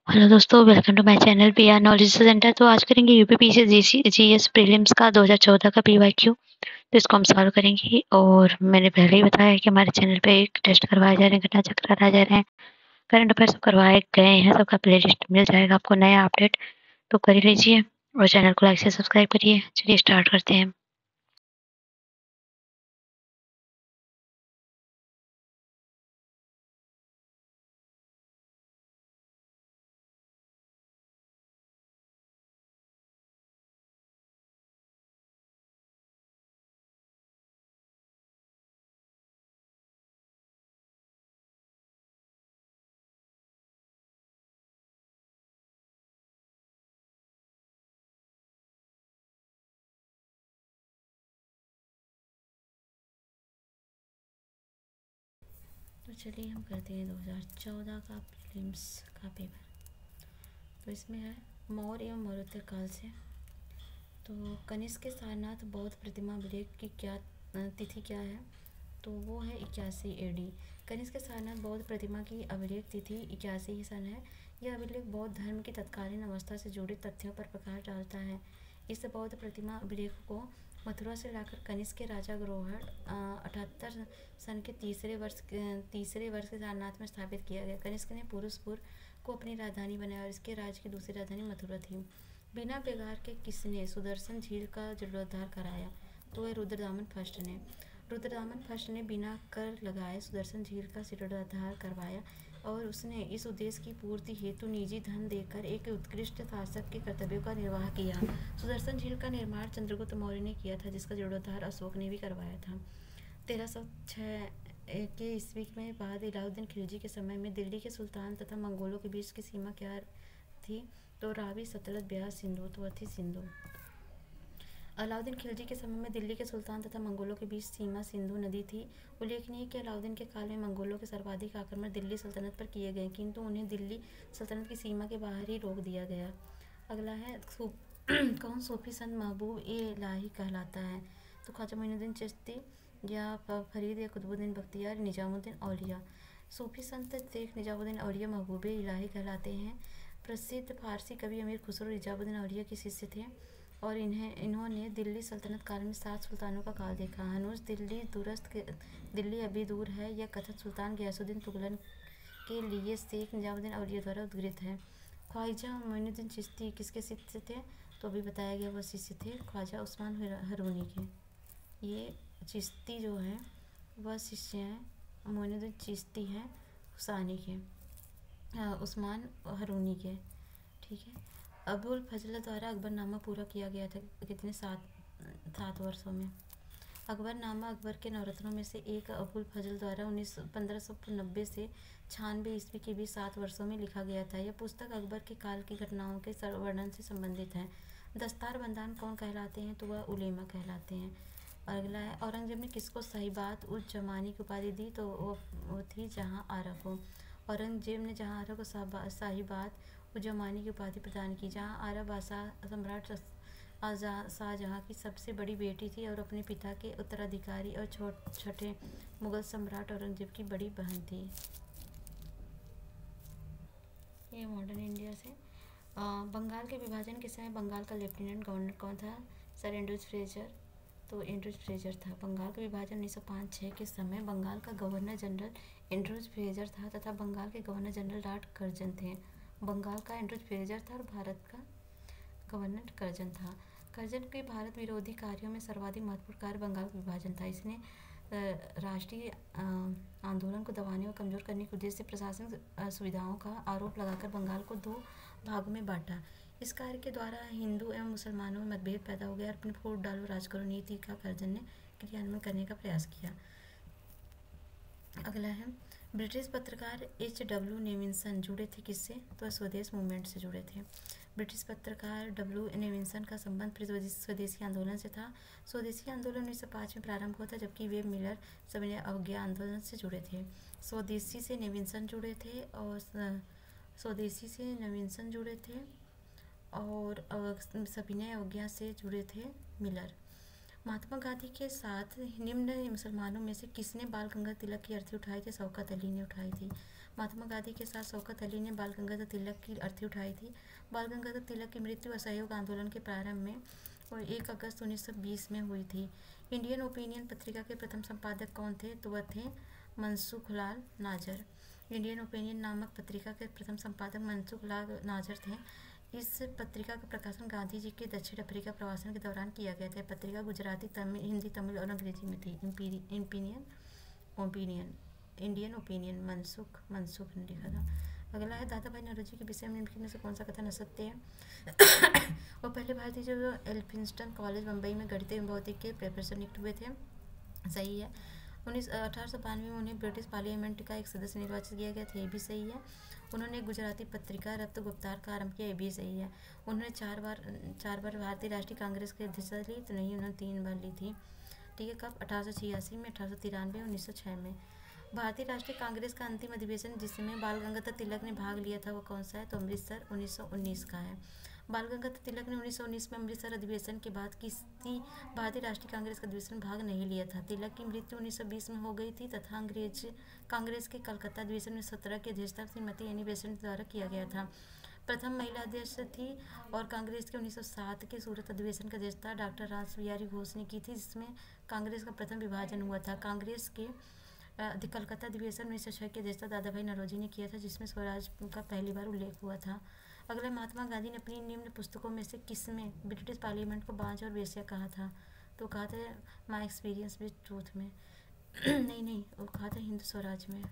Hello दोस्तों, welcome to my channel PR knowledge centre. तो आज करेंगे यूपी पीसीएस जीएस प्रीलिम्स का 2014 का पीवाईक्यू। तो इसको हम सॉल्व करेंगे। और मैंने पहले ही बताया है कि हमारे चैनल पे एक टेस्ट करवाए जा रहे हैं, घटना चक्र कराए जा रहे हैं, करंट अफेयर सब करवाए गए हैं, सबका प्ले लिस्ट मिल जाएगा आपको नया अपडेट। तो कर ही लीजिए और चैनल को लाइक से सब्सक्राइब करिए। चलिए स्टार्ट करते हैं। तो चलिए हम करते हैं 2014 का प्रीलिम्स का पेपर। तो इसमें है मौर्य एवं मौर्योत्तर काल से। तो कनिष्क के सारनाथ बौद्ध प्रतिमा अभिलेख की क्या तिथि क्या है? तो वो है 81 AD। कनिष्क के सारनाथ बौद्ध प्रतिमा की अभिलेख तिथि 81 सन है। यह अभिलेख बौद्ध धर्म की तत्कालीन अवस्था से जुड़े तथ्यों पर प्रकाश डालता है। इस बौद्ध प्रतिमा अभिलेख को मथुरा से लाकर कनिष्क के राजा ग्रोहर 78 सन के तीसरे वर्ष के सारनाथ में स्थापित किया गया। कनिष्क ने पुरुषपुर को अपनी राजधानी बनाया और इसके राज्य की दूसरी राजधानी मथुरा थी। बिना बेगार के किसने सुदर्शन झील का जीर्णोद्धार कराया? तो वह रुद्रदामन फर्स्ट ने बिना कर लगाए सुदर्शन झील का जीर्णोद्धार करवाया और उसने इस उद्देश्य की पूर्ति हेतु निजी धन देकर एक उत्कृष्ट शासक के कर्तव्यों का निर्वाह किया। सुदर्शन झील का निर्माण चंद्रगुप्त मौर्य ने किया था, जिसका जीर्णोद्धार अशोक ने भी करवाया था। 1306 के ईस्वी में बाद अलाउद्दीन खिलजी के समय में दिल्ली के सुल्तान तथा मंगोलों के बीच की सीमा क्या थी? तो रावी, सतलज, ब्यास, सिंधु। तो थी सिंधु। अलाउद्दीन खिलजी के समय में दिल्ली के सुल्तान तथा मंगोलों के बीच सीमा सिंधु नदी थी। उल्लेखनीय है कि अलाउद्दीन के काल में मंगोलों के सर्वाधिक आक्रमण दिल्ली सल्तनत पर किए गए, किंतु उन्हें दिल्ली सल्तनत की सीमा के बाहर ही रोक दिया गया। अगला है कौन सूफी संत महबूब ए इलाही कहलाता है? तो ख्वाजा मोइनुद्दीन चिश्ती या फरीद या कुतुबुद्दीन बख्तियार, निजामुद्दीन औलिया। सूफी संत शेख निजामुद्दीन औलिया महबूब ए इलाही कहलाते हैं। प्रसिद्ध फारसी कवि अमीर खुसरो निजामुद्दीन औलिया के शिष्य थे और इन्होंने दिल्ली सल्तनत काल में 7 सुल्तानों का काल देखा। हनूज दिल्ली अभी दूर है, यह कथन सुल्तान गयासुद्दीन तुगलक के लिए शेख निजामुद्दीन औलिया द्वारा उद्धृत है। ख्वाजा मोइनुद्दीन चिश्ती किसके शिष्य थे? तो अभी बताया गया वह शिष्य थे ख्वाजा उस्मान हरूनी के। ये चिश्ती जो है वह शिष्य हैं मोइनुद्दीन चिश्ती हैं हुसैनी के, उस्मान हरूनी के। ठीक है। अबुल फजल द्वारा अकबरनामा पूरा किया गया था कितने? 7 वर्षों में। अकबरनामा अकबर के नवरत्नों में से एक अबुल फजल द्वारा 1590 से 96 ईस्वी के बीच 7 वर्षों में लिखा गया था। यह पुस्तक अकबर के काल की घटनाओं के वर्णन से संबंधित है। दस्तार बंदान कौन कहलाते हैं? तो वह उलेमा कहलाते हैं। अगला है औरंगजेब ने किसको साहिबात उज जमानी की उपाधि दी? तो वो थी जहाँ आरा को। औरंगजेब ने जहाँ आरा को साहिबात उज जमानी की उपाधि प्रदान की। जहाँ आरा बादशाह सम्राट शाहजहाँ की सबसे बड़ी बेटी थी और अपने पिता के उत्तराधिकारी और छठे मुगल सम्राट औरंगजेब की बड़ी बहन थी। ये मॉडर्न इंडिया से। बंगाल के विभाजन के समय बंगाल का लेफ्टिनेंट गवर्नर कौन था? Sir Andrews Fraser. तो एंड्रूज फ्रेजर था। बंगाल का विभाजन 1905-06 के समय बंगाल का गवर्नर जनरल एंड्रूज फ्रेजर था तथा बंगाल के गवर्नर जनरल लॉर्ड कर्जन थे। बंगाल का एंड्रूज फ्रेजर था और भारत का गवर्नर कर्जन था। कर्जन के भारत विरोधी कार्यों में सर्वाधिक महत्वपूर्ण कार्य बंगाल का विभाजन था। इसने राष्ट्रीय आंदोलन को दबाने और कमजोर करने के उद्देश्य से प्रशासनिक सुविधाओं का आरोप लगाकर बंगाल को 2 भागों में बांटा। इस कार्य के द्वारा हिंदू एवं मुसलमानों में मतभेद पैदा हो गया और अपनी फूट डालो राज करो नीति का कर्जन ने क्रियान्वयन करने का प्रयास किया। अगला है ब्रिटिश पत्रकार H.W. नेविन्सन जुड़े थे किससे? तो स्वदेश मूवमेंट से जुड़े थे। ब्रिटिश पत्रकार W. नेविन्सन का संबंध स्वदेशी आंदोलन से था। स्वदेशी आंदोलन 1905 में प्रारंभ हुआ था, जबकि वे मिलर सविनय अवज्ञा आंदोलन से जुड़े थे। स्वदेशी से नेविन्सन जुड़े थे और सविनय अवज्ञा से जुड़े थे मिलर। महात्मा गांधी के साथ निम्न मुसलमानों में से किसने बाल गंगाधर तिलक की अर्थी उठाई थी? शौकत अली ने उठाई थी। महात्मा गांधी के साथ शौकत अली ने बाल गंगाधर तिलक की अर्थी उठाई थी। बाल गंगाधर तिलक की मृत्यु असहयोग आंदोलन के प्रारंभ में और 1 अगस्त 1920 में हुई थी। इंडियन ओपिनियन पत्रिका के प्रथम संपादक कौन थे? तो वह थे मनसुख लाल नाजर। इंडियन ओपिनियन नामक पत्रिका के प्रथम संपादक मनसुख लाल नाजर थे। इस पत्रिका का प्रकाशन गांधी जी के दक्षिण अफ्रीका प्रवासन के दौरान किया गया था। पत्रिका गुजराती, तमिल, हिंदी, तमिल और अंग्रेजी में थी। इंडियन ओपिनियन मनसुख ने लिखा था। अगला है दादा भाई नौरोजी के विषय में निम्नलिखित में से कौन सा कथन असत्य है? वो पहले भारतीय जो एल्फिंस्टन कॉलेज मुंबई में गणित भौतिक के प्रोफेसर नियुक्त हुए थे। सही है। 1892 में उन्हें ब्रिटिश पार्लियामेंट का एक सदस्य निर्वाचित किया गया था। ये भी सही है। उन्होंने गुजराती पत्रिका रफ्त गुप्तार का आरंभ किया। ये भी सही है। उन्होंने चार बार भारतीय राष्ट्रीय कांग्रेस की अध्यक्षता ली। तो नहीं, उन्होंने 3 बार ली थी। ठीक है। कब? 1886 में, 1893 और 1906 में। भारतीय राष्ट्रीय कांग्रेस का अंतिम अधिवेशन जिसमें बाल गंगाधर तिलक ने भाग लिया था वो कौन सा है? तो अमृतसर 1919 का है। बाल गंगाधर तिलक ने 1919 में अमृतसर अधिवेशन के बाद किसी भारतीय राष्ट्रीय कांग्रेस का अधिवेशन भाग नहीं लिया था। तिलक की मृत्यु 1920 में हो गई थी तथा अंग्रेज कांग्रेस के कलकत्ता अधिवेशन में 17 की अध्यक्षता श्रीमती एनी बेसेंट द्वारा किया गया था। प्रथम महिला अध्यक्ष थी और कांग्रेस के 1907 के सूरत अधिवेशन का अध्यक्षता डॉक्टर रासबिहारी घोष ने की थी, जिसमें कांग्रेस का प्रथम विभाजन हुआ था। कांग्रेस के कलकत्ता अधिवेशन 1906 की अध्यक्षता दादा भाई नौरोजी ने किया था, जिसमें स्वराज का पहली बार उल्लेख हुआ था। अगला, महात्मा गांधी ने अपनी निम्न पुस्तकों में से किसमें ब्रिटिश पार्लियामेंट को बांझ और वेश्या कहा था? तो कहा था माई एक्सपीरियंस विद ट्रूथ में। नहीं, वो कहा था हिंद स्वराज में।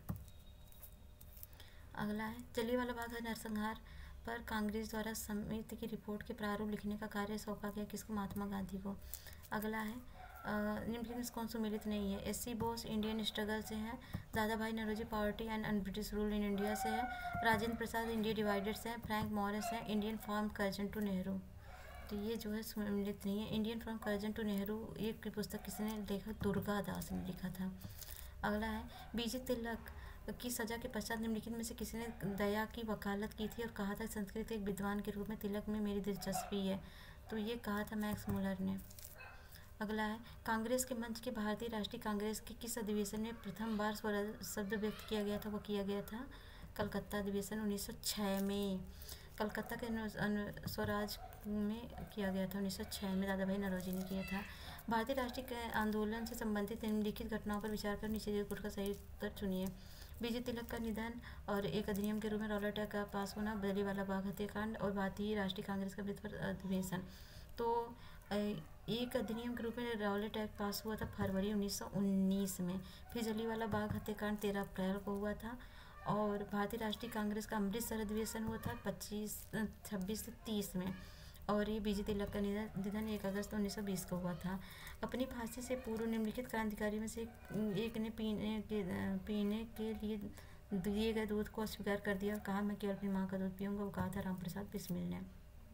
अगला है जलियांवाला बाग नरसंहार पर कांग्रेस द्वारा समिति की रिपोर्ट के प्रारूप लिखने का कार्य सौंपा गया किसको? महात्मा गांधी को। अगला है निम्नलिखित में कौन सम्मिलित नहीं है? एस.सी. बोस इंडियन स्ट्रगल से है। Dadabhai Naoroji poverty and British rule in India से है। राजेंद्र प्रसाद इंडिया डिवाइडेड से है। फ्रैंक मॉरिस है Indian from Curzon to Nehru. तो ये जो है सम्मिलित नहीं है। Indian from Curzon to Nehru एक पुस्तक किसने लिखा? दुर्गा दास ने लिखा था। अगला है बीजी तिलक की सजा के पश्चात निम्नलिखित में से किसने दया की वकालत की थी और कहा था संस्कृत एक विद्वान के रूप में तिलक में मेरी दिलचस्पी है? तो ये कहा था मैक्स मुलर ने। अगला है कांग्रेस के मंच के भारतीय राष्ट्रीय कांग्रेस के किस अधिवेशन में प्रथम बार स्वराज शब्द व्यक्त किया गया था? वो किया गया था कलकत्ता अधिवेशन 1906 में। कलकत्ता के स्वराज में किया गया था 1906 में, दादा भाई नौरोजी ने किया था। भारतीय राष्ट्रीय आंदोलन से संबंधित निम्नलिखित घटनाओं पर विचार कर नीचे रिपोर्ट का सही उत्तर चुनिए। बीजे तिलक का निधन और एक अधिनियम के रूप में रॉलेट एक्ट का पास होना, जलियांवाला बाग हत्याकांड और भारतीय राष्ट्रीय कांग्रेस का मृत्यु पर अधिवेशन। तो एक अधिनियम के रूप में रॉलेट एक्ट पास हुआ था फरवरी 1919 में। फिर जलियांवाला बाग हत्याकांड 13 अप्रैल को हुआ था और भारतीय राष्ट्रीय कांग्रेस का अमृतसर अधिवेशन हुआ था 26 से 30 में। और ये बीजे तिलक का निधन 1 अगस्त 1920 को हुआ था। अपनी फांसी से पूर्व निम्नलिखित क्रांतिकारी में से एक ने पीने के लिए दिए गए दूध को अस्वीकार कर दिया और कहा मैं केवल अपनी माँ का दूध पीऊँगा। वो कहा था राम प्रसाद बिस्मिल ने।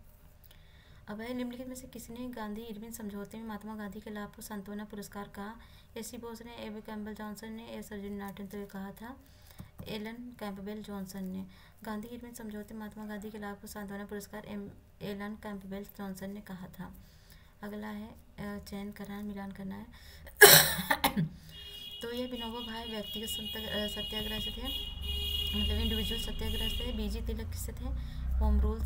अब है निम्नलिखित में से किसने गांधी इरविन समझौते में महात्मा गांधी के लाभ को सांत्वना पुरस्कार कहा? एस.सी. बोस ने, ए. कैम्पबेल जॉनसन ने, ए. सर्जिन नार्टन। तो ये कहा था एलन कैम्पबेल जॉनसन ने। गांधी इरविन समझौते में महात्मा गांधी के लाभ को सांत्वना पुरस्कार एलन कैम्पबेल जॉनसन ने कहा था। अगला है चयन करना, मिलान करना है। तो ये विनोबा भावे व्यक्तिगत सत्याग्रह से थे, मतलब इंडिविजुअल सत्याग्रह से। बीजी तिलक किससे थे? होम रूल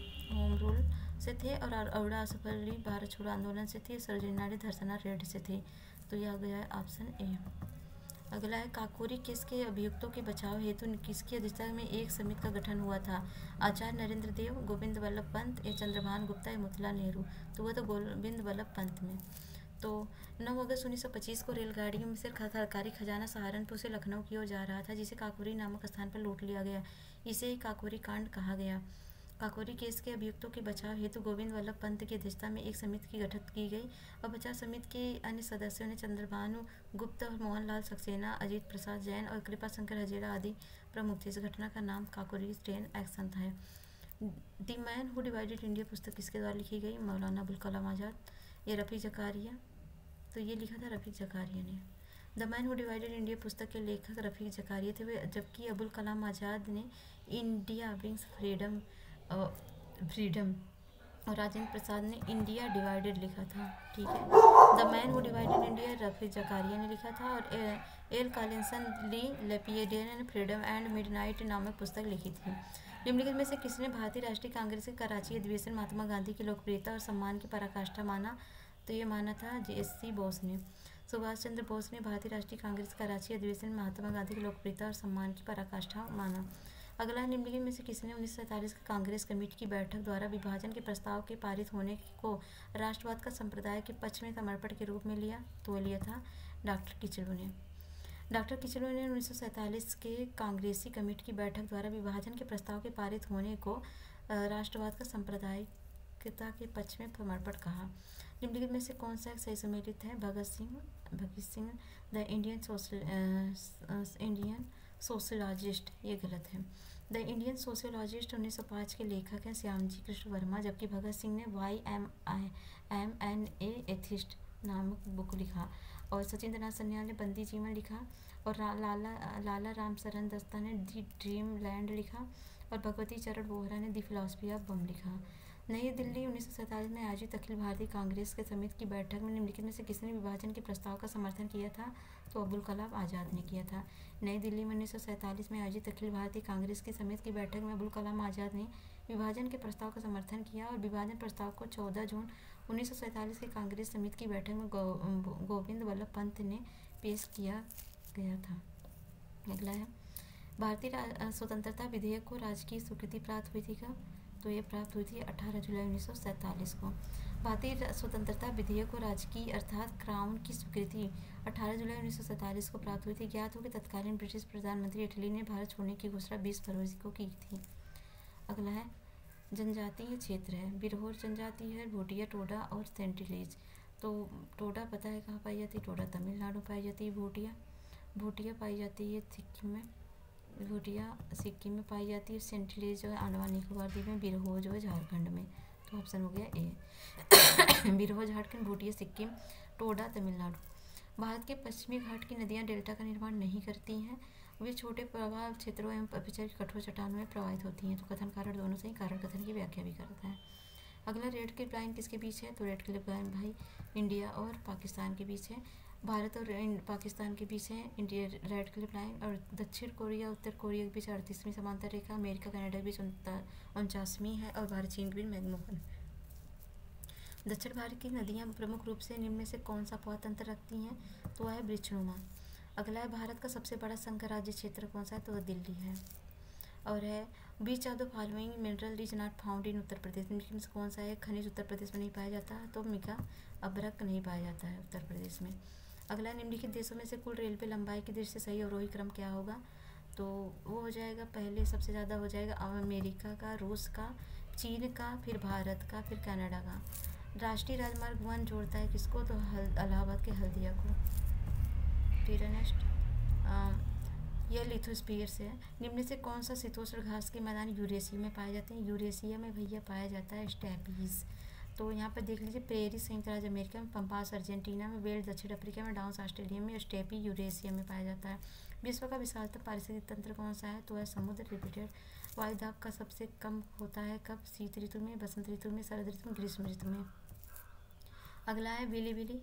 से थे और अवड़ा असफली भारत छोड़ो आंदोलन से थी। सरोजिनी धरसना रेड से थे। तो यह गया है ऑप्शन ए। अगला है काकोरी केस के अभियुक्तों के बचाव हेतु किसकी अध्यक्षता में एक समिति का गठन हुआ था? आचार्य नरेंद्र देव, गोविंद वल्लभ पंत, या चंद्रभान गुप्ता, या मोतीलाल नेहरू। तो वह तो गोविंद वल्लभ पंत में। तो 9 अगस्त 1925 को रेलगाड़ियों में से सरकारी खजाना सहारनपुर से लखनऊ की ओर जा रहा था, जिसे काकोरी नामक स्थान पर लूट लिया गया। इसे ही काकोरी कांड कहा गया। काकोरी केस के अभियुक्तों के बचाव हेतु गोविंद वल्लभ पंत की अध्यक्षता में एक समिति की गठित की गई और बचाव समिति के अन्य सदस्यों ने चंद्रभानु गुप्त और मोहनलाल सक्सेना, अजीत प्रसाद जैन और कृपा शंकर हजेरा आदि प्रमुख थे। इस घटना का नाम काकोरी ट्रेन एक्शन था। The man who divided India पुस्तक किसके द्वारा लिखी गई? मौलाना अबुल कलाम आज़ाद, ये रफ़ीक ज़कारिया। तो ये लिखा था रफ़ीक ज़कारिया ने। The man who divided India पुस्तक के लेखक रफ़ीक ज़कारिया थे, जबकि अबुल कलाम आज़ाद ने इंडिया विंग्स फ्रीडम और राजेंद्र प्रसाद ने इंडिया डिवाइडेड लिखा था, ठीक है। The man who divided India Rafi Zakaria ने लिखा था। और एल कॉलिंसन ली लेपियडिया ने फ्रीडम एंड मिडनाइट नामक पुस्तक लिखी थी। निम्नलिखित में से किसने भारतीय राष्ट्रीय कांग्रेस के कराची अधिवेशन महात्मा गांधी की लोकप्रियता और सम्मान की पराकाष्ठा माना? तो ये माना था JC बोस ने। सुभाष चंद्र बोस ने भारतीय राष्ट्रीय कांग्रेस कराची अधिवेशन में महात्मा गांधी की लोकप्रियता और सम्मान की पराकाष्ठा माना। अगला, निम्नलिखित में से किसने 1947 की कांग्रेस कमेटी की बैठक द्वारा विभाजन के प्रस्ताव के पारित होने को राष्ट्रवाद का संप्रदाय के पक्ष में समर्पण के रूप में लिया? तो लिया था डॉक्टर किचलू ने। डॉक्टर किचलू ने 1947 के कांग्रेसी कमेटी की बैठक द्वारा विभाजन के प्रस्ताव के पारित होने को राष्ट्रवाद का सांप्रदायिकता के पक्ष में समर्पण कहा। निम्नलिखित में से कौन सा सही सम्मिलित है? Bhagat Singh the Indian sociologist, ये गलत है। द इंडियन सोशलॉजिस्ट 1905 के लेखक हैं श्यामजी कृष्ण वर्मा, जबकि भगत सिंह ने YMN एथिस्ट नामक बुक लिखा। और सचिंद्रनाथ सन्याल ने बंदी जीवन लिखा। और लाला राम सरन दस्ता ने दी ड्रीम लैंड लिखा। और भगवती चरण बोहरा ने दी फिलॉसफी ऑफ बम लिखा। नई दिल्ली 1947 में आयोजित अखिल भारतीय कांग्रेस के समिति की बैठक में निम्नलिखित में से किसने विभाजन के प्रस्ताव का समर्थन किया था? तो अब्दुल कलाम आज़ाद ने किया था। नई दिल्ली में 1947 में आयोजित अखिल भारतीय कांग्रेस की समिति की बैठक में अब्दुल कलाम आज़ाद ने विभाजन के प्रस्ताव का समर्थन किया। और विभाजन प्रस्ताव को 14 जून 1947 की कांग्रेस समिति की बैठक में गोविंद वल्लभ पंत ने पेश किया गया था। अगला है, भारतीय स्वतंत्रता विधेयक को राजकीय स्वीकृति प्राप्त हुई थी कब? तो ये प्राप्त हुई थी 18 जुलाई 1947 को। भारतीय स्वतंत्रता विधेयक को राजकीय अर्थात क्राउन की स्वीकृति 18 जुलाई 1947 को प्राप्त हुई थी। ज्ञात हो कि तत्कालीन ब्रिटिश प्रधानमंत्री इटली ने भारत छोड़ने की घोषणा 20 फरवरी को की थी। अगला है, जनजातीय क्षेत्र है, बिरहोर जनजाति है, भूटिया, टोडा और सेंटिलीज। तो टोडा पता है कहाँ पाई जाती है? टोडा तमिलनाडु पाई जाती है। भूटिया पाई जाती है सिक्किम में, भूटिया सिक्किम में पाई जाती है। सेंटिलीज जो है अंडमान निकोबार द्वीप में, बिरहोर जो है झारखंड में। तो ऑप्शन हो गया ए। बिरहोर झारखंड, भूटिया सिक्किम, टोडा तमिलनाडु। भारत के पश्चिमी घाट की नदियाँ डेल्टा का निर्माण नहीं करती हैं, वे छोटे प्रवाह क्षेत्रों एवं अपिचर कठोर चट्टानों में प्रवाहित होती हैं। तो कथन कारण दोनों से ही कारण कथन की व्याख्या भी करता है। अगला, रेड क्लिफ लाइन किसके बीच है? तो रेड क्लिफ लाइन भाई इंडिया और पाकिस्तान के बीच है। भारत और पाकिस्तान के बीच है इंडिया रेड क्लिफ लाइन। और दक्षिण कोरिया उत्तर कोरिया के बीच 38वीं समांतर रेखा, अमेरिका कनाडा के बीच 49वीं है। और भारत चीन के बीच मैग्मोफन। दक्षिण भारत की नदियाँ प्रमुख रूप से निम्न में से कौन सा पौध तंत्र रखती हैं? तो है वृक्षनुमा। अगला है, भारत का सबसे बड़ा संघ राज्य क्षेत्र कौन सा है? तो दिल्ली है। और है, which of the following mineral is not found in Uttar Pradesh. निम्नलिखित में से कौन सा है खनिज उत्तर प्रदेश में नहीं पाया जाता? तो मिका अभ्रक नहीं पाया जाता है उत्तर प्रदेश में। अगला, निम्नलिखित देशों में से कुल रेलवे लंबाई की दृष्टि से सही अवरोही क्रम क्या होगा? तो वो हो जाएगा, पहले सबसे ज़्यादा हो जाएगा अमेरिका का, रूस का, चीन का, फिर भारत का, फिर कनाडा का। राष्ट्रीय राजमार्ग 1 जोड़ता है किसको? तो इलाहाबाद के हल्दिया को। फिर नेक्स्ट, यह लिथोस्फीयर से है। निम्न से कौन सा शीतोष्ण घास के मैदान यूरेशिया में पाए जाते हैं? यूरेशिया में भैया पाया जाता है स्टेपीज। तो यहाँ पर देख लीजिए, प्रेरी संयुक्त राज्य अमेरिका में, पंपास अर्जेंटीना में, वेल्स दक्षिण अफ्रीका में, डाउन्स ऑस्ट्रेलिया में, स्टेपी यूरेशिया में पाया जाता है। विश्व का विशालतम पारिस्थितिक तंत्र कौन सा है? तो है समुद्र रिपीटेड। वायुदाब का सबसे कम होता है कब? शीत ऋतु में, बसंत ऋतु में, शरद ऋतु में, ग्रीष्म ऋतु में। अगला है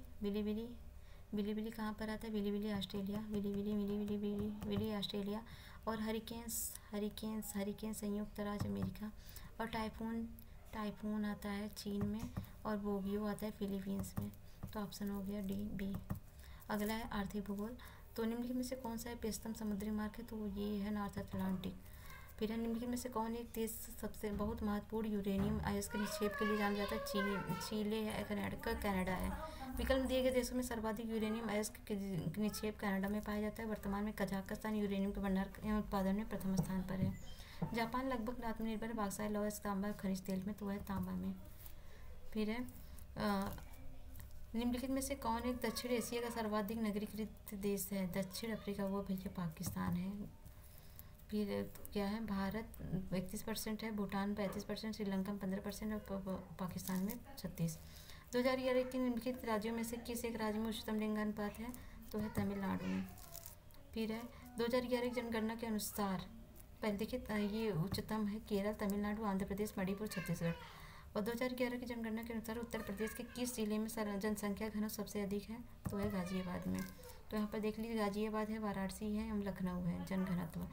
बिली कहाँ पर आता है? Willy Australia, willy Australia. और हरिकेन संयुक्त राज्य अमेरिका। और टाइफून आता है चीन में। और बोगियो आता है फिलीपींस में। तो ऑप्शन हो गया बी। अगला है आर्थिक भूगोल। तो निम्नलिखित में से कौन सा है व्यस्तम समुद्री मार्ग है? तो ये है नॉर्थ अटलांटिक। फिर निम्नलिखित में से कौन एक देश सबसे बहुत महत्वपूर्ण यूरेनियम अयस्क निक्षेप के लिए जाना जाता है? चीले है, कनाडा है। विकल्प दिए गए देशों में सर्वाधिक यूरेनियम अयस्क निक्षेप कनाडा में पाया जाता है। वर्तमान में कजाकिस्तान यूरेनियम के भंडार एवं उत्पादन में प्रथम स्थान पर है। जापान लगभग आत्मनिर्भर बॉक्साइट, लौह, तांबा, खनिज तेल में। तो है तांबा में। फिर है, निम्नलिखित में से कौन एक दक्षिण एशिया का सर्वाधिक नगरीकृत देश है? दक्षिण अफ्रीका, वो भैया पाकिस्तान है। फिर क्या है, भारत 31% है, भूटान 35%, श्रीलंका में 15% और पाकिस्तान में 36%। 2011 के निम्नलिखित राज्यों में से किस एक राज्य में उच्चतम लिंगानुपात है? तो है तमिलनाडु में। फिर है, 2011 की जनगणना के अनुसार पहले देखिए ये उच्चतम है केरल, तमिलनाडु, आंध्र प्रदेश, मणिपुर, छत्तीसगढ़। और 2011 की जनगणना के अनुसार उत्तर प्रदेश के किस जिले में जनसंख्या घनत्व सबसे अधिक है? तो है गाजियाबाद में। तो यहाँ पर देख लीजिए, गाजियाबाद है, वाराणसी है एवं लखनऊ है जनघनत्व।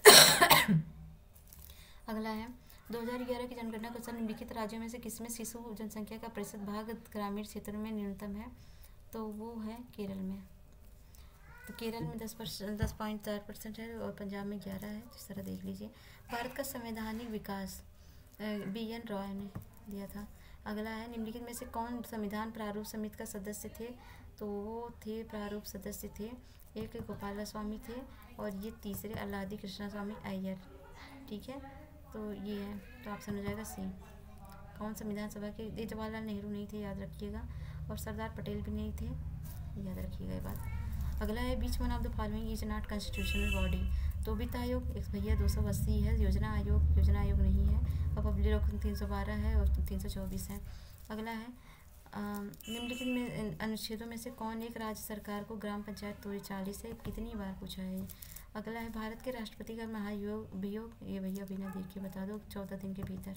अगला है 2011 की जनगणना के अनुसार निम्नलिखित राज्यों में से किसमें शिशु जनसंख्या का प्रतिशत भाग ग्रामीण क्षेत्रों में न्यूनतम है? तो वो है केरल में। तो केरल में 10.4% है और पंजाब में 11 है। इस तरह देख लीजिए। भारत का संवैधानिक विकास BN रॉय ने दिया था। अगला है निम्नलिखित में से कौन संविधान प्रारूप समिति का सदस्य थे? तो वो थे प्रारूप सदस्य थे, एक गोपाला स्वामी थे और ये तीसरे अल्लादी कृष्णा स्वामी अय्यर। ठीक है, तो ये है, तो ऑप्शन हो जाएगा सी। कौन संविधान सभा के? जवाहरलाल नेहरू नहीं थे, याद रखिएगा, और सरदार पटेल भी नहीं थे, याद रखिएगा ये बात। अगला है which one of the following is not constitutional body? तो वित्त आयोग एक भैया 280 है, योजना आयोग नहीं है, और पब्लिक लॉ 312 है और 324 है। अगला है निम्नलिखित में अनुच्छेदों में से कौन एक राज्य सरकार को ग्राम पंचायत 240 से कितनी बार पूछा है? अगला है भारत के राष्ट्रपति का महाभियोग, ये भैया बिना देख के बता दो, 14 दिन के भीतर।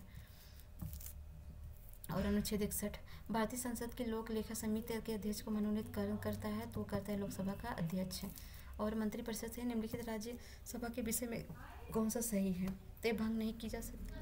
और अनुच्छेद 61 भारतीय संसद के लोक लेखा समिति के अध्यक्ष को मनोनीत करता है, तो करता है लोकसभा का अध्यक्ष। और मंत्रिपरिषद से निम्नलिखित राज्य सभा के विषय में कौन सा सही है? तो ये भंग नहीं की जा सकती,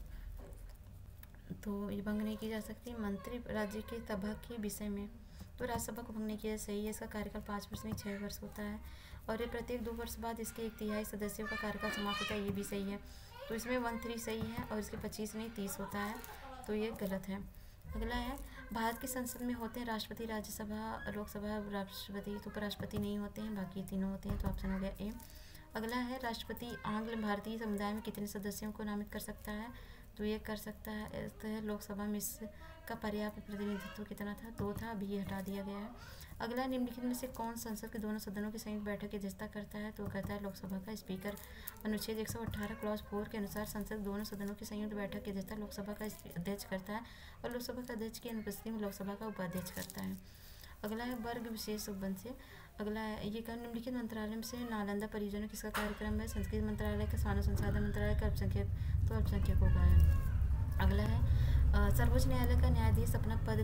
तो ये भंग नहीं की जा सकती मंत्री राज्य की सभा के विषय में। तो राज्यसभा को भंग नहीं किया सही है। इसका कार्यकाल 5 वर्ष नहीं 6 वर्ष होता है, और ये प्रत्येक 2 वर्ष बाद इसके 1/3 सदस्यों का कार्यकाल समाप्त होता है, ये भी सही है। तो इसमें 1/3 सही है और इसके 25 नहीं 30 होता है, तो ये गलत है। अगला है भारत की संसद में होते हैं राष्ट्रपति, राज्यसभा, लोकसभा, राष्ट्रपति, तो उपराष्ट्रपति नहीं होते हैं, बाकी तीनों होते हैं, तो ऑप्शन हो गया ए। अगला है राष्ट्रपति आंग्ल भारतीय समुदाय में कितने सदस्यों को नामित कर सकता है? तो ये कर सकता है। तो लोकसभा में इसका पर्याप्त प्रतिनिधित्व कितना था? 2 था, अभी ये हटा दिया गया है। अगला निम्नलिखित में से कौन संसद के दोनों सदनों की संयुक्त बैठक की अध्यक्षता करता है? तो कहता है लोकसभा का स्पीकर। अनुच्छेद 118 क्लॉज 4 के अनुसार संसद दोनों सदनों की संयुक्त बैठक की अध्यक्षता लोकसभा का अध्यक्ष करता है, और लोकसभा का अध्यक्ष की अनुपस्थिति में लोकसभा का उपाध्यक्ष करता है। अगला है वर्ग विशेष उपबंध से। अगला है ये निम्नलिखित मंत्रालय से नालंदा परियोजना किसका कार्यक्रम है? संस्कृति मंत्रालय का, मानव संसाधन मंत्रालय का, अल्पसंख्यक, तो अल्पसंख्यकों का है। अगला है सर्वोच्च न्यायालय का न्यायाधीश अपना पद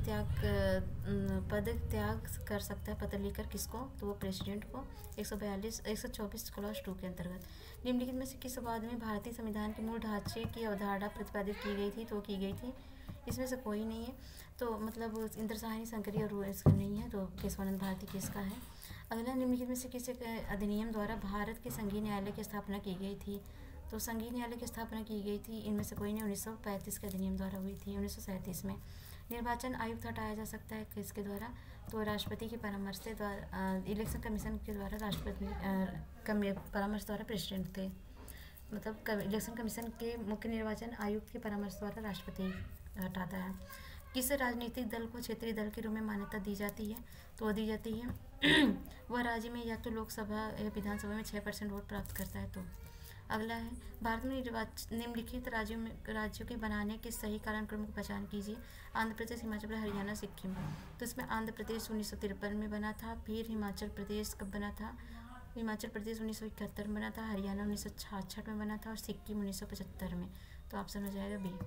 त्याग कर सकता है पत्र लिखकर, किसको? तो वो प्रेसिडेंट को। 124 क्लॉज 2 के अंतर्गत निम्नलिखित में से किस वाद में भारतीय संविधान के मूल ढांचे की अवधारणा प्रतिपादित की गई थी? तो की गई थी, इसमें से कोई नहीं है, तो मतलब इंद्रसाहिनी शंकरी और इसका नहीं है, तो केशवानंद भारती केस का है। अगला निम्नलिखित में से किस अधिनियम द्वारा भारत के संघीय न्यायालय की स्थापना की गई थी? तो संघीय न्यायालय की स्थापना की गई थी, इनमें से कोई नहीं, 1935 के अधिनियम द्वारा हुई थी, 1937 में। निर्वाचन आयुक्त हटाया जा सकता है किसके द्वारा? तो राष्ट्रपति के परामर्श से द्वारा, इलेक्शन कमीशन के द्वारा, राष्ट्रपति परामर्श द्वारा प्रेसिडेंट थे, मतलब इलेक्शन कमीशन के मुख्य निर्वाचन आयुक्त के परामर्श द्वारा राष्ट्रपति हटाता है। किस राजनीतिक दल को क्षेत्रीय दल के रूप में मान्यता दी जाती है? तो दी जाती है वह राज्य में या तो लोकसभा या विधानसभा में 6% वोट प्राप्त करता है। तो अगला है भारत में निम्नलिखित राज्यों के बनाने के सही कालक्रम की पहचान कीजिए। आंध्र प्रदेश, हिमाचल प्रदेश, हरियाणा, सिक्किम। तो इसमें आंध्र प्रदेश 1953 में बना था, फिर हिमाचल प्रदेश कब बना था? हिमाचल प्रदेश 1971 में बना था, हरियाणा 1966 में बना था, और सिक्किम 1975 में। तो ऑप्शन हो जाएगा बी।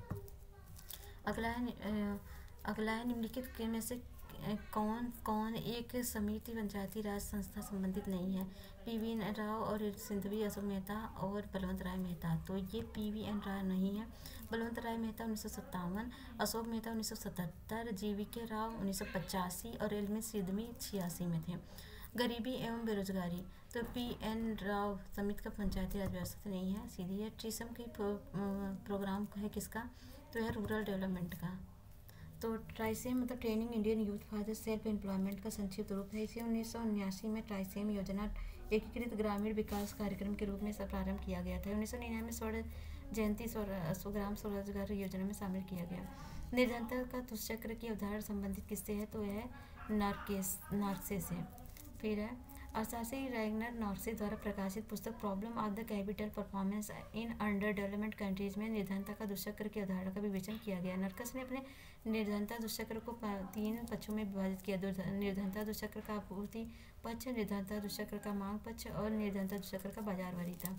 अगला है निम्नलिखित में से कौन एक समिति पंचायती राज संस्था संबंधित नहीं है? PVN राव और सिंधवी अशोक मेहता और बलवंत राय मेहता। तो ये PVN राय नहीं है। बलवंत राय मेहता 1957, अशोक मेहता 1977, GVK राव 1985 और एलमी सिद्धमी 86 में थे। गरीबी एवं बेरोजगारी, तो PN राव समिति का पंचायती राज व्यवस्था नहीं है, सीधी है। ट्रिसम की प्रोग्राम है किसका? तो है रूरल डेवलपमेंट का। तो ट्राइसेम मतलब training Indian youth for the self employment का संक्षिप्त रूप है। इसे 1979 में ट्राइसेम योजना एकीकृत ग्रामीण विकास कार्यक्रम के रूप में प्रारंभ किया गया था। 1999 में स्वर्ण जयंती ग्राम स्वरोजगार योजना में शामिल किया गया। निर्धनता का दुष्चक्र की अवधारणा संबंधित किससे है? तो यह नार्से से। फिर है असासी रैगनर नॉर्से द्वारा प्रकाशित पुस्तक problem of the capital performance in under development countries में निर्धनता का दुष्चक्र की अवधारणा का विवेचन किया गया। नर्कस ने अपने निर्धनता दुष्चक्र को 3 पक्षों में विभाजित किया। निर्धनता दुष्चक्र का आपूर्ति पक्ष, निर्धनता दुष्चक्र का मांग पक्ष और निर्धनता दुष्चक्र का बाजार वरीयता।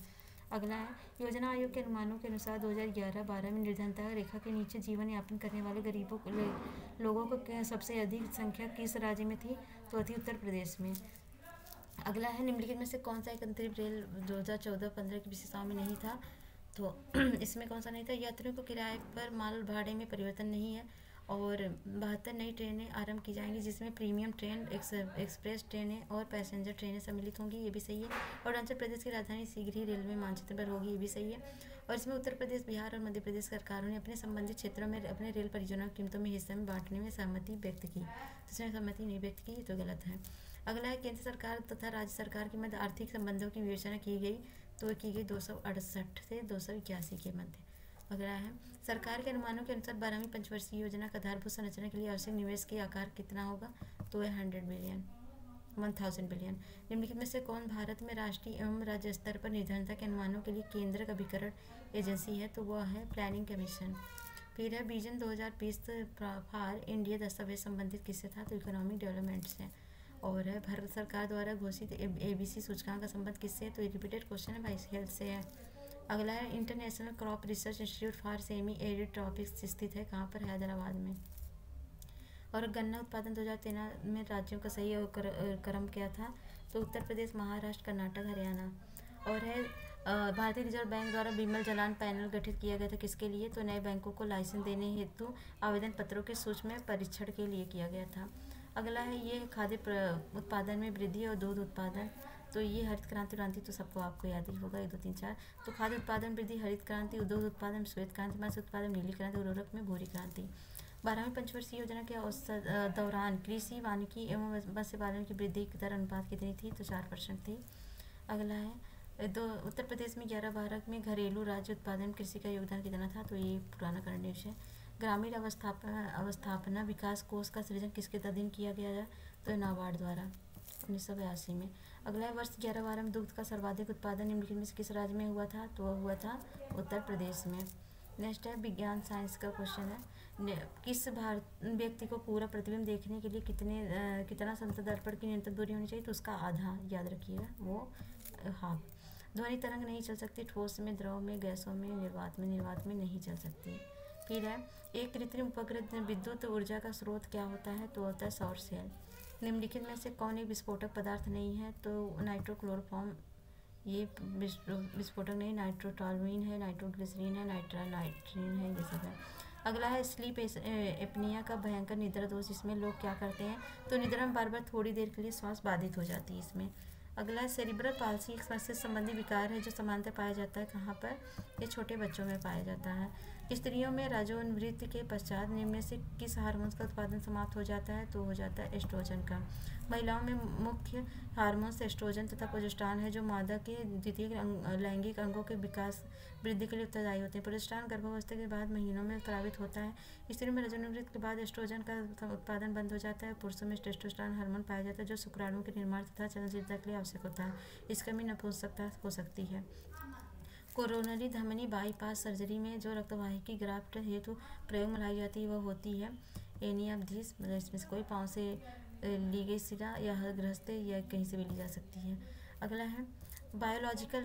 अगला है योजना आयोग के अनुमानों के अनुसार 2011-12 में निर्धनता रेखा के नीचे जीवन यापन करने वाले गरीबों लोगों को सबसे अधिक संख्या किस राज्य में थी, तो थी उत्तर प्रदेश में। अगला है निम्नलिखित में से कौन सा एक अंतरिम रेल 2014-15 की विशेषताओं में नहीं था, तो इसमें कौन सा नहीं था। यात्रियों को किराए पर माल भाड़े में परिवर्तन नहीं है और 72 नई ट्रेनें आरंभ की जाएंगी जिसमें प्रीमियम ट्रेन, एक्सप्रेस ट्रेनें और पैसेंजर ट्रेनें सम्मिलित होंगी, ये भी सही है। और अरुणाचल प्रदेश की राजधानी शीघ्र ही रेलवे मानचित्र पर होगी, ये भी सही है। और इसमें उत्तर प्रदेश, बिहार और मध्य प्रदेश सरकारों ने अपने संबंधित क्षेत्रों में अपने रेल परियोजना कीमतों में हिस्से में बांटने में सहमति व्यक्त की, तो इसमें सहमति नहीं व्यक्त की, ये तो गलत है। अगला है केंद्र सरकार तथा राज्य सरकार के मध्य आर्थिक संबंधों की विवेचना की गई, तो की गई 268 से 281 के मध्य। अगला है सरकार के अनुमानों के अनुसार 12वीं पंचवर्षीय योजना का आधारभूत संरचना के लिए आवश्यक निवेश के आकार कितना होगा, तो है 1000 बिलियन। निम्नलिखित में से कौन भारत में राष्ट्रीय एवं राज्य स्तर पर निर्धनता के अनुमानों के लिए केंद्र अभिकरण एजेंसी है, तो वह है प्लानिंग कमीशन। फिर है विजन 2020 फॉर इंडिया दस्तावेज संबंधित किससे था, तो इकोनॉमिक डेवलपमेंट से। और है भारत सरकार द्वारा घोषित ABC सूचकांक का संबंध किससे है, तो रिपीटेड क्वेश्चन है, वाइस हेल्थ से है। अगला है international crop research institute for semi arid tropics स्थित है कहाँ पर, हैदराबाद में। और गन्ना उत्पादन 2013 में राज्यों का सही क्रम क्या था, तो उत्तर प्रदेश, महाराष्ट्र, कर्नाटक, हरियाणा। और है भारतीय रिजर्व बैंक द्वारा बिमल जलान पैनल गठित किया गया था किसके लिए, तो नए बैंकों को लाइसेंस देने हेतु आवेदन पत्रों के सूक्ष्म परीक्षण के लिए किया गया था। अगला है ये खाद्य उत्पादन में वृद्धि और दूध उत्पादन, तो ये हरित क्रांति तो सबको आपको याद ही होगा, 1 2 3 4। तो खाद्य उत्पादन वृद्धि, हरित क्रांति, दूध उत्पादन, श्वेत क्रांति, मत्स्य उत्पादन, नीली क्रांति, उर्वरक में भूरी क्रांति। 12वीं पंचवर्षीय योजना के दौरान कृषि, वानिकी एवं मत्स्य पालन की वृद्धि की दर अनुपात कितनी थी, तो 4% थी। अगला है उत्तर प्रदेश में 11-12 में घरेलू राज्य उत्पादन में कृषि का योगदान कितना था, तो ये पुराना करंट न्यूज़ है। ग्रामीण अवस्थापना विकास कोष का सृजन किसके अधीन किया गया है, तो नाबार्ड द्वारा 1982 में। अगला है वर्ष 11-12 में दुग्ध का सर्वाधिक उत्पादन निम्नलिखित में से किस राज्य में हुआ था, तो वह हुआ था उत्तर प्रदेश में। नेक्स्ट है विज्ञान साइंस का क्वेश्चन है, किस व्यक्ति को पूरा प्रतिबिंब देखने के लिए कितना समतल दर्पण की न्यूनतम दूरी होनी चाहिए, तो उसका आधा, याद रखिएगा, वो हाफ। ध्वनि तरंग नहीं चल सकती ठोस में, द्रव में, गैसों में, निर्वात में नहीं चल सकती। फिर है एक कृत्रिम उपग्रह विद्युत ऊर्जा का स्रोत क्या होता है, तो होता है सौर सेल। निम्नलिखित में से कौन एक विस्फोटक पदार्थ नहीं है, तो नाइट्रोक्लोरोफॉर्म, ये विस्फोटक नहीं, नाइट्रोटॉल्यूइन है, नाइट्रोग्लिसरीन है, नाइट्रीन है, ये सब है। अगला है स्लीप एपनिया का भयंकर निद्रा दोष, इसमें लोग क्या करते हैं, तो निद्रा में बार बार थोड़ी देर के लिए श्वास बाधित हो जाती है इसमें। अगला है सेरिब्रल पाल्सी, एक मस्तिष्क संबंधी विकार है जो सामान्यतः पाया जाता है कहाँ पर, ये छोटे बच्चों में पाया जाता है। स्त्रियों में रजोनवृत्ति के पश्चात निम्न में से किस हार्मोन का उत्पादन समाप्त हो जाता है, तो हो जाता है एस्ट्रोजन का। महिलाओं में मुख्य हार्मोन्स एस्ट्रोजन तथा प्रोजेस्टेरॉन है जो मादा के द्वितीय लैंगिक अंगों के विकास वृद्धि के लिए उत्तरदायी होते हैं। प्रोजेस्टेरॉन गर्भावस्था के बाद महीनों में स्रावित होता है। स्त्रियों में रजोनवृत्ति के बाद एस्ट्रोजन का उत्पादन बंद हो जाता है। पुरुषों में टेस्टोस्टेरोन हार्मोन पाया जाता है जो शुक्राणुओं के निर्माण तथा चलनशीलता के लिए आवश्यक होता है। इसकी कमी नपुंसकता हो सकती है। कोरोनरी धमनी बाईपास सर्जरी में जो रक्तवाहिकी ग्राफ्ट हेतु प्रयोग में लाई जाती है वह होती है एनी ऑफ दिस, मतलब इसमें से कोई पाँव से ली गई सिरा या गृहस्थ या कहीं से भी ली जा सकती है। अगला है बायोलॉजिकल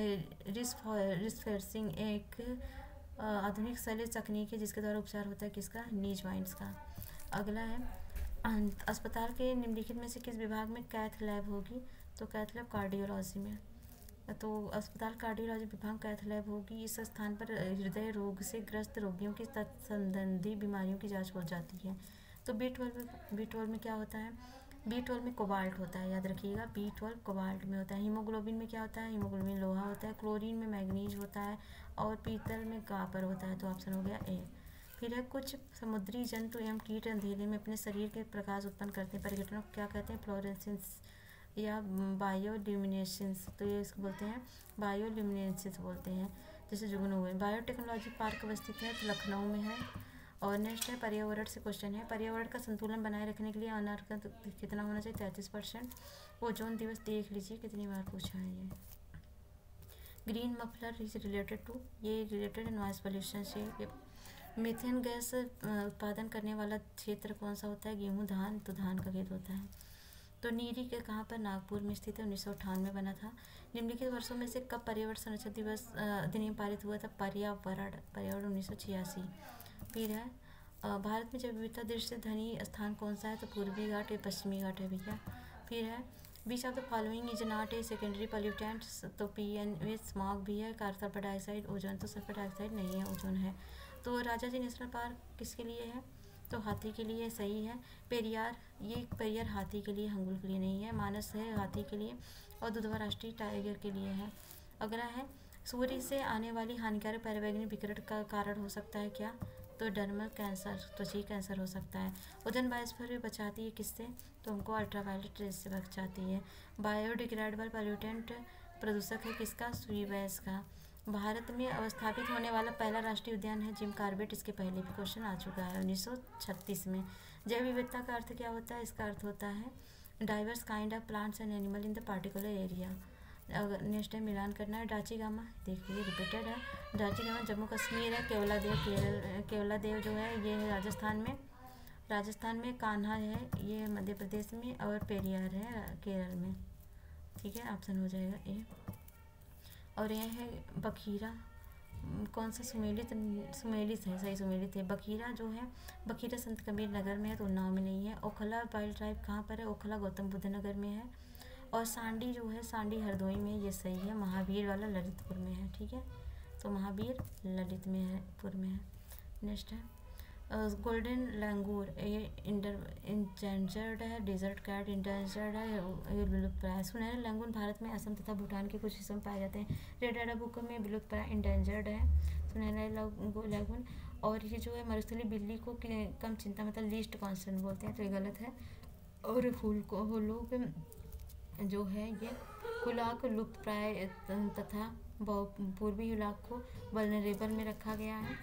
रिस्फेसिंग, एक आधुनिक शल्य तकनीक है जिसके द्वारा उपचार होता है किसका, नी जॉइंट्स का। अगला है अस्पताल के निम्नलिखित में से किस विभाग में कैथ लैब होगी, तो कैथ लैब कार्डियोलॉजी में। तो अस्पताल कार्डियोलॉजी विभाग कैथ लैब होगी। इस स्थान पर हृदय रोग से ग्रस्त रोगियों की संबंधी बीमारियों की जांच हो जाती है। तो B12 में क्या होता है, B12 में कोबाल्ट होता है, याद रखिएगा, B12 कोबाल्ट में होता है। हीमोग्लोबिन में क्या होता है, हीमोग्लोबिन लोहा होता है। क्लोरीन में मैग्नीज होता है और पीतल में कॉपर होता है, तो ऑप्शन हो गया ए। फिर है कुछ समुद्री जंतु एवं कीट अंधेरे में अपने शरीर के प्रकाश उत्पन्न करते हैं, परिघटना को क्या कहते हैं, फ्लोरेसेंस या बायोल्यूमिनेसेंस, तो ये इसको बोलते हैं बायोल्यूमिनेसेंस बोलते हैं, जैसे जुगनू हुए। बायोटेक्नोलॉजी पार्क अवस्थित है, तो लखनऊ में है। और नेक्स्ट है पर्यावरण से क्वेश्चन है, पर्यावरण का संतुलन बनाए रखने के लिए अनारकत कितना होना चाहिए, 33%। ओजोन दिवस देख लीजिए कितनी बार पूछा है ये। Green muffler is related to, ये रिलेटेड नॉइस पोल्यूशन से। मीथेन गैस उत्पादन करने वाला क्षेत्र कौन सा होता है, गेहूँ, धान, तो धान का खेत होता है। तो नीरी के कहाँ पर, नागपुर में स्थित है, 1998 में बना था। निम्नलिखित वर्षों में से कब पर्यावरण संरक्षण दिवस अधिनियम पारित हुआ था? पर्यावरण 1986। फिर है भारत में जैव विविधता दृष्टि से धनी स्थान कौन सा है? तो पूर्वी घाट या पश्चिमी घाट है भैया। फिर है which of the following is not a secondary pollutants, तो PN स्मॉग भी है, सल्फर डाइऑक्साइड, ओजोन, तो सल्फर डाइऑक्साइड नहीं है, ओजोन है। तो राजा जी नेशनल पार्क किसके लिए है? तो हाथी के लिए, सही है। पेरियार हाथी के लिए, हंगुल के लिए नहीं है। मानस है हाथी के लिए, और दुधवा राष्ट्रीय टाइगर के लिए है। अगला है सूर्य से आने वाली हानिकारक पराबैंगनी विकिरण का कारण हो सकता है क्या? तो डर्मल कैंसर, त्वचा कैंसर हो सकता है। ओजोन बायोस्फीयर भी बचाती है किससे? तो हमको अल्ट्रावायलेट रेज से बचाती है। बायोडिग्रेडेबल पॉल्यूटेंट प्रदूषक है किसका? स्वीवैस का। भारत में अवस्थापित होने वाला पहला राष्ट्रीय उद्यान है जिम कॉर्बेट, इसके पहले भी क्वेश्चन आ चुका है 1936 में। जैव विविधता का अर्थ क्या होता है? इसका अर्थ होता है diverse kind of plants and animal in the particular area. अगर नेक्स्ट टाइम मिलान करना है, डाचीगामा देखिए रिपीटेड है। डाचीगामा जम्मू कश्मीर है। केवला देव जो है ये है राजस्थान में। कान्हा है ये मध्य प्रदेश में, और पेरियार है केरल में। ठीक है, ऑप्शन हो जाएगा ए। और यह है बखीरा, कौन सा? सुमेलित है, सही सुमेलित है। बखीरा जो है, बखीरा संत कबीर नगर में है, तो उन्नाव में नहीं है। ओखला वाइल्ड लाइफ कहाँ पर है? ओखला गौतम बुद्ध नगर में है। और सांडी जो है, सांडी हरदोई में, ये सही है। महावीर वाला ललितपुर में है। ठीक है, तो महावीर ललित में है, पुर में है। नेक्स्ट है गोल्डन लैंगूर, ये इंडेंजर्ड है। डेजर्ट कैट इंडेंजर्ड है, ये विलुप्त प्राय। सुनहरे लैंगूर भारत में असम तथा भूटान के कुछ हिस्सों में पाए जाते हैं। रेड एडा बुक में विलुप्त प्राय इंडेंजर्ड है सुनहरे लैंगूर। और ये जो है मरुस्थली बिल्ली को कम चिंता मतलब लीस्ट कॉन्सर्न बोलते हैं, तो ये गलत है। और हुलूक जो है ये हुलाक लुप्त प्राय तथा पूर्वी हुलाक को वल्नरेबल में रखा गया है।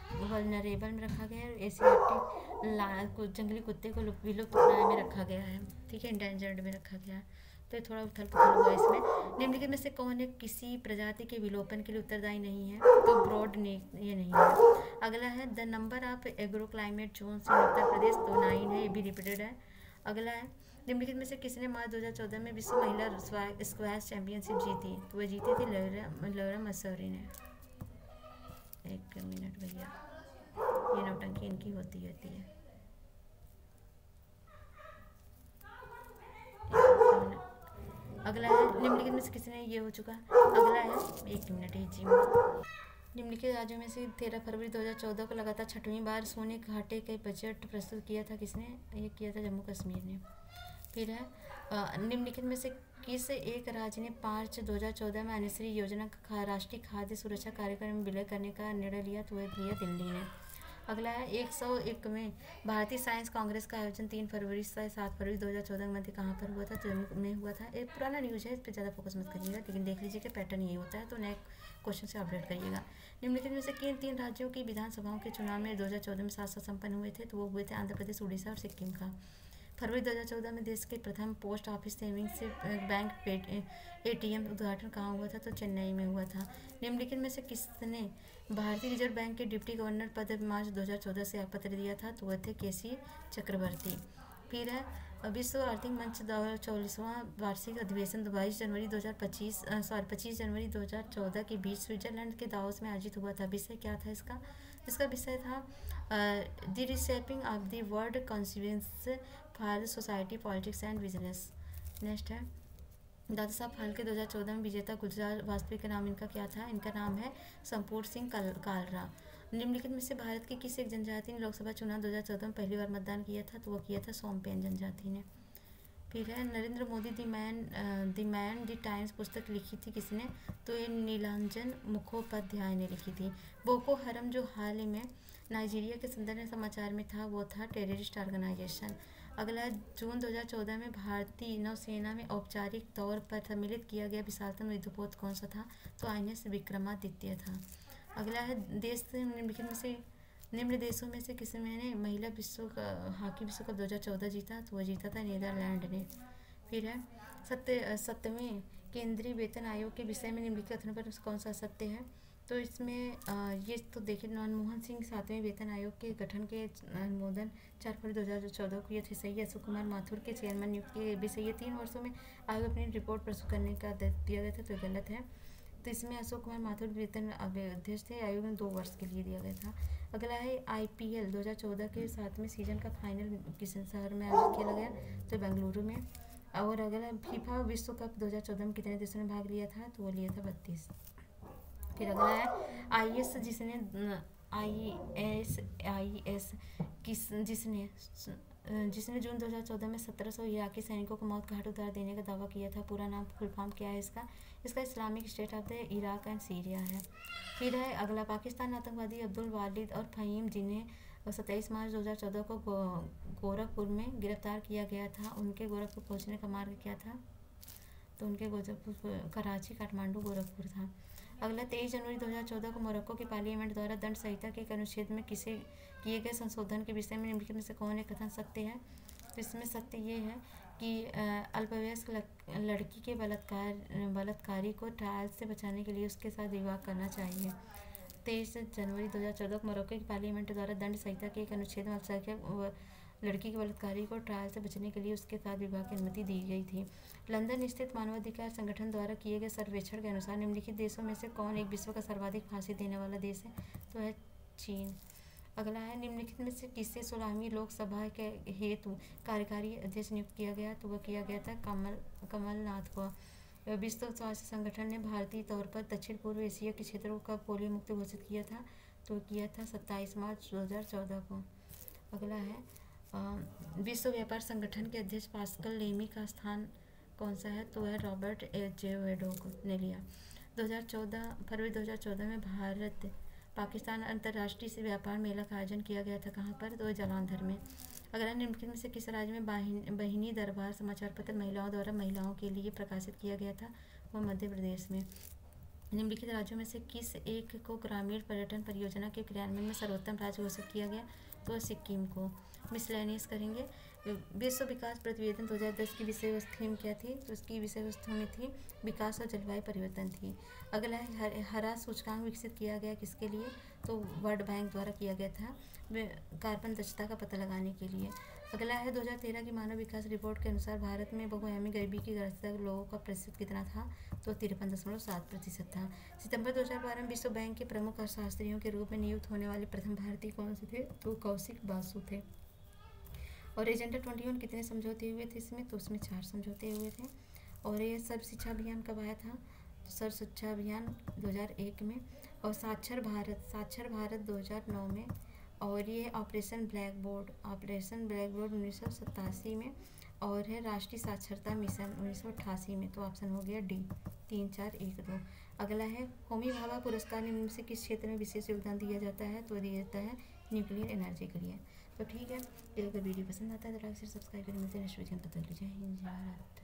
एशियाटिक जंगली कुत्ते को विलुप्त प्राय में रखा गया है। ठीक है, इंडेंजर्ड में रखा गया है। तो ये थोड़ा उथल पुथल हुआ इसमें। निम्नलिखित में से कौन है किसी प्रजाति के विलोपन के लिए उत्तरदायी नहीं है? तो ब्रॉड नेक ये नहीं है। अगला है the number of agro climate zones in Uttar Pradesh, तो 9 है, ये भी रिपीटेड है। अगला है निम्नलिखित में से किसने मार्च 2014 में विश्व महिला स्क्वैश चैंपियनशिप जीती? तो वह जीती थी लौरा मसूरी ने। एक मिनट भैया, ये नौटंकी इनकी होती रहती है। अगला है निम्नलिखित में से किसने, ये हो चुका। अगला है एक मिनट ही जी। निम्नलिखित राज्यों में से 13 फरवरी 2014 को लगातार 6वीं बार सोने घाटे के बजट प्रस्तुत किया था किसने? ये किया था जम्मू कश्मीर ने। फिर है निम्नलिखित में से किस एक राज्य ने मार्च 2014 में अन्नश्री योजना का राष्ट्रीय खाद्य सुरक्षा कार्यक्रम में विलय करने का निर्णय लिया? तो वह लिया दिल्ली ने। अगला है 101 में भारतीय साइंस कांग्रेस का आयोजन 3 फरवरी से 7 फरवरी 2014 के मध्य कहाँ पर हुआ था? तो जम्मू में हुआ था। एक पुराना न्यूज़ है, इस पर ज़्यादा फोकस मत करिएगा, लेकिन देख लीजिए कि पैटर्न यही होता है, तो नेक्स्ट क्वेश्चन से अपडेट करिएगा। निम्नलिखित में से किन 3 राज्यों की विधानसभाओं के चुनाव में 2014 में 7 संपन्न हुए थे? तो वो हुए थे आंध्र प्रदेश, उड़ीसा और सिक्किम का। फरवरी 2014 में देश के प्रथम post office savings bank ATM उद्घाटन कहाँ हुआ था? तो चेन्नई में हुआ था। निम्नलिखित में से किसने भारतीय रिजर्व बैंक के डिप्टी गवर्नर पद मार्च 2014 से आपत्ति दिया था? तो वह थे KC चक्रवर्ती। फिर है विश्व आर्थिक मंच 44वां वार्षिक अधिवेशन 25 जनवरी 2014 के बीच स्विट्जरलैंड के दावोस में आयोजित हुआ था। विषय क्या था इसका? इसका विषय था the reshaping of the world constituents for society politics and business. Next है दादा साहब फाल्के 2014 में विजेता गुजरात वास्तविक का नाम इनका क्या था? इनका नाम है संपूर्ण सिंह कालरा। निम्नलिखित में से भारत की किस एक जनजाति ने लोकसभा चुनाव 2014 में पहली बार मतदान किया था? तो वो किया था सोमपेन जनजाति ने। फिर है Narendra Modi the man the times पुस्तक लिखी थी किसने? तो ये नीलांजन मुखोपाध्याय ने लिखी थी। बोको हरम जो हाल ही में नाइजीरिया के संदर्भ समाचार में था, वो था टेररिस्ट ऑर्गेनाइजेशन। अगला जून 2014 में भारतीय नौसेना में औपचारिक तौर पर सम्मिलित किया गया विशालतम युद्धपोत कौन सा था? तो INS विक्रमादित्य था। अगला है निम्न देशों में से किसी ने महिला हॉकी विश्व कप 2014 जीता? तो वह जीता था नीदरलैंड ने। फिर है 7वें केंद्रीय वेतन आयोग के विषय में निम्नलिखित कथनों पर कौन सा सत्य है? तो इसमें ये तो देखिए, मनमोहन सिंह 7वें वेतन आयोग के गठन के अनुमोदन 4 फरवरी 2014 को ये थे। सही है। अशोक कुमार माथुर के चेयरमैन नियुक्त किए भी सही है। 3 वर्षों में आयोग अपनी रिपोर्ट प्रस्तुत करने का दिया गया था, तो गलत है। तो इसमें अशोक कुमार माथुर वेतन अध्यक्ष थे। आयोग में 2 वर्ष के लिए दिया गया था। अगला है IPL 2014 के 7वें सीजन का फाइनल किस शहर में आयोजित खेला गया, तो बेंगलुरु में। और अगला फीफा विश्व कप 2014 में कितने देशों ने भाग लिया था, तो वो लिया था 32। फिर अगला है IS जिसने जून 2014 में 1700 इराकी सैनिकों को मौत का घाट उतार देने का दावा किया था। पूरा नाम फुल फॉर्म क्या है इसका Islamic State of the Iraq and Syria है। फिर है अगला, पाकिस्तान आतंकवादी अब्दुल वालिद और फ़हीम, जिन्हें 27 मार्च 2014 को गोरखपुर में गिरफ्तार किया गया था, उनके गोरखपुर पहुंचने का मार्ग क्या था, तो उनके गोरखपुर कराची, काठमांडू, गोरखपुर था। अगला 23 जनवरी 2014 को मोरक्को की पार्लियामेंट द्वारा दंड संहिता के एक अनुच्छेद में किए गए संशोधन के विषय में निम्नलिखित में से कौन एक कथन सत्य है, तो इसमें सत्य ये है कि अल्पवयस्क लड़की के बलात्कारी को ट्रायल से बचाने के लिए उसके साथ विवाह करना चाहिए। 23 जनवरी 2014 को मोरक्को की पार्लियामेंट द्वारा दंड संहिता के एक अनुच्छेद में अल्पसंख्यक लड़की के बलात्कारी को ट्रायल से बचने के लिए उसके साथ विवाह की अनुमति दी गई थी। लंदन स्थित मानवाधिकार संगठन द्वारा किए गए सर्वेक्षण के अनुसार निम्नलिखित देशों में से कौन एक विश्व का सर्वाधिक फांसी देने वाला देश है, तो है चीन। अगला है, निम्नलिखित में से किसे 16वीं लोकसभा के हेतु कार्यकारी अध्यक्ष नियुक्त किया गया, तो वह किया गया था कमलनाथ को। विश्व स्वास्थ्य संगठन ने भारतीय तौर पर दक्षिण पूर्व एशिया के क्षेत्रों का पोलियो मुक्त घोषित किया था, तो किया था 27 मार्च 2014 को। अगला है, विश्व व्यापार संगठन के अध्यक्ष पास्कल लेमी का स्थान कौन सा है, तो वह रॉबर्ट एजेवेडो ने लिया। फरवरी 2014 में भारत पाकिस्तान अंतर्राष्ट्रीय व्यापार मेला का आयोजन किया गया था, कहाँ पर, तो जालंधर में। अगला, निम्नलिखित में से किस राज्य में बहिनी दरबार समाचार पत्र महिलाओं द्वारा महिलाओं के लिए प्रकाशित किया गया था, वह मध्य प्रदेश में। निम्नलिखित राज्यों में से किस एक को ग्रामीण पर्यटन परियोजना के क्रियान्वयन में सर्वोत्तम राज्य घोषित किया गया, तो सिक्किम को। मिसलेनियस करेंगे। विश्व विकास प्रतिवेदन 2010 की विषय वस्तु थीम क्या थी, तो उसकी विषय वस्तु में थी विकास और जलवायु परिवर्तन थी। अगला है, हरा सूचकांक विकसित किया गया किसके लिए, तो वर्ल्ड बैंक द्वारा किया गया था कार्बन दक्षता का पता लगाने के लिए। अगला है, 2013 की मानव विकास रिपोर्ट के अनुसार भारत में बहुआयामी गरीबी की ग्रस्त लोगों का प्रतिशत कितना था, तो 53.7% था। सितंबर 2012 में विश्व बैंक के प्रमुख अर्थशास्त्रियों के रूप में नियुक्त होने वाले प्रथम भारतीय कौन से थे, तो कौशिक बासु थे। और एजेंडा 21 कितने समझौते हुए थे इसमें, तो उसमें 4 समझौते हुए थे। और ये सर्व शिक्षा अभियान कब आया था, तो सर्व शिक्षा अभियान 2001 में। और साक्षर भारत 2009 में। और ये ऑपरेशन ब्लैक बोर्ड 1987 में। और है राष्ट्रीय साक्षरता मिशन 1988 में। तो ऑप्शन हो गया डी 3, 4, 1, 2। अगला है, होमी भाभा पुरस्कार निम्न से किस क्षेत्र में विशेष योगदान दिया जाता है, तो दिया जाता है न्यूक्लियर एनर्जी के लिए। तो ठीक है, अगर वीडियो पसंद आता है तो लाइक शेयर सब्सक्राइब करें। मिलते हैं नेक्स्ट वीडियो में, तब तक के लिए जय हिंद, जय भारत।